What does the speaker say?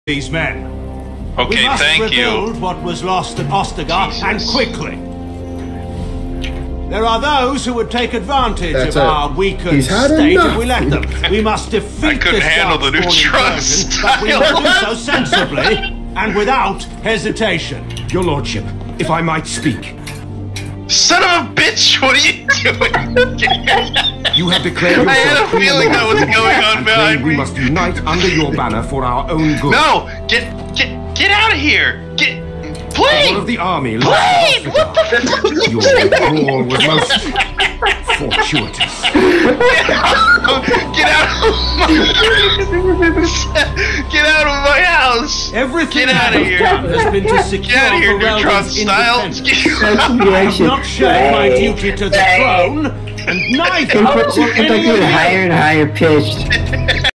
these men. Okay, thank you. We must rebuild what was lost at Ostagar, and quickly. There are those who would take advantage of our weakened state if we let them. We must defeat this dark-spawning version, but we will do so sensibly and without hesitation. Your lordship, if I might speak. Son of a bitch, what are you doing? You have declared yourself. I had a feeling that was going on behind me. We must unite under your banner for our own good. No! Get out of here! Please! All of the army. Please! What the fuck? Your withdrawal was most fortuitous. Get out of my house! Everything Get out of here! has been to secure Get out of here, Neutron Ferelden's Style! independence. I have not shared my duty to the throne, and neither will any of you. Higher and higher pitched.